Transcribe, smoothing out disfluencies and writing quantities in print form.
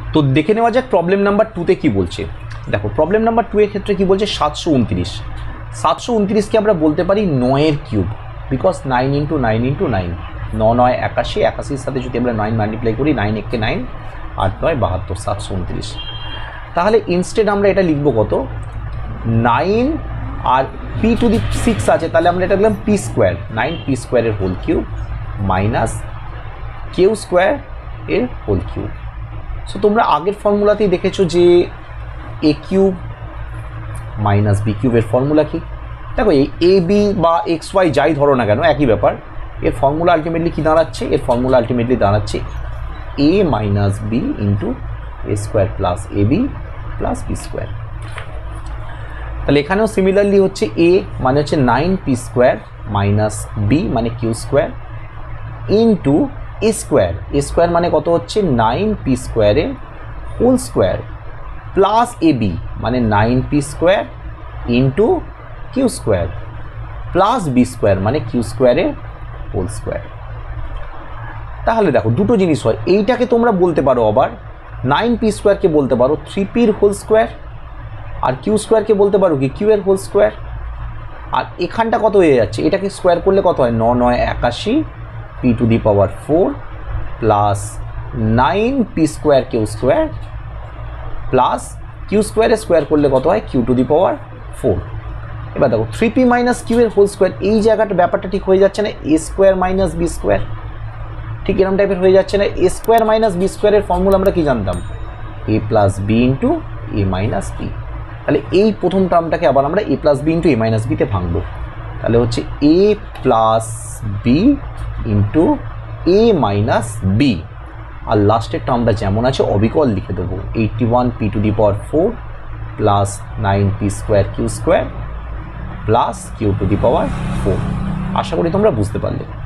তো দেখে নেওয়া যাক প্রবলেম নাম্বার 2তে কী বলছে। দেখো প্রবলেম নাম্বার 2 এর ক্ষেত্রে কী বলছে, 729। 729কে আমরা বলতে পারি 9-এর কিউব, বিকজ 9 × 9 × 9, 9 9 81, 81-র সাথে যদি আমরা 9 মাল্টিপ্লাই করি, 9 1 9, 8 9 72, 729। তাহলে ইনস্টেড আমরা এটা লিখব কত, 9 আর p⁶ আছে, তাহলে আমরা এটা লিখলাম p², 9p² এর হোল কিউব মাইনাস q² এর হোল কিউব। সো তোমরা আগের ফর্মুলাতেই দেখেছো যে a³ মাইনাস b³ এর ফর্মুলা কি। দেখো এই ab বা xy যাই ধরো না কেন একই ব্যাপার, এর ফর্মুলা আলটিমেটলি কী দাঁড়াচ্ছে, এর ফর্মুলা আলটিমেটলি দাঁড়াচ্ছে a minus b into a² plus ab plus b²। তাহলে এখানেও সিমিলারলি হচ্ছে a মানে হচ্ছে 9p² মাইনাস b মানে q² ইন্টু a² মানে কত হচ্ছে 9p² এর হোল স্কোয়ার প্লাস ab মানে 9p² into q² plus b² মানে q² এর হোল স্কোয়ার। তাহলে দেখো দুটো জিনিস হয়, এইটাকে তোমরা বলতে পারো আবার 9p² বলতে পারো 3p এর হোল স্কোয়ার, আর q² বলতে পারো কি q এর হোল স্কোয়ার। আর এখানটা কত হয়ে যাচ্ছে, এটাকে স্কোয়ার করলে কত হয়, 9 9 81 p⁴ plus 9p² q² plus q² এর স্কোয়ার করলে কত হয় q⁴। এবার দেখো 3p মাইনাস q এর হোল স্কোয়ার, এই জায়গাটা ব্যাপারটা ঠিক হয়ে যাচ্ছে না, a² মাইনাস b², ঠিক এরকম টাইপের হয়ে যাচ্ছে না। a² মাইনাস b² এর ফর্মুলা আমরা কি জানতাম, a plus b into a minus b। তাহলে এই প্রথম টার্মটাকে আবার আমরা a plus b into a minus বিতে ভাঙবো, তাহলে হচ্ছে a plus b into a minus b, আর লাস্টের টার্মটা যেমন আছে অবিকল লিখে দেবো 81 p⁴ plus 9p² q² plus q⁴। আশা করি তোমরা বুঝতে পারলে।